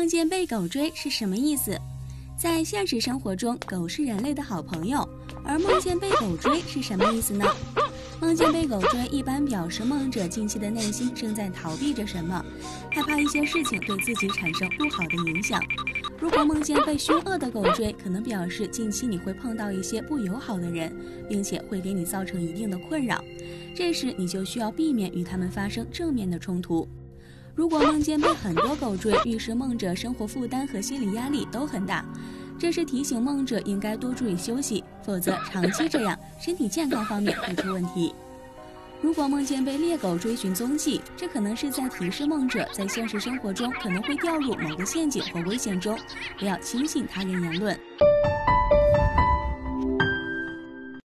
梦见被狗追是什么意思？在现实生活中，狗是人类的好朋友，而梦见被狗追是什么意思呢？梦见被狗追一般表示梦者近期的内心正在逃避着什么，害怕一些事情对自己产生不好的影响。如果梦见被凶恶的狗追，可能表示近期你会碰到一些不友好的人，并且会给你造成一定的困扰，这时你就需要避免与他们发生正面的冲突。如果梦见被很多狗追，预示梦者生活负担和心理压力都很大，这是提醒梦者应该多注意休息，否则长期这样，身体健康方面会出问题。如果梦见被猎狗追寻踪迹，这可能是在提示梦者在现实生活中可能会掉入某个陷阱或危险中，不要轻信他人言论。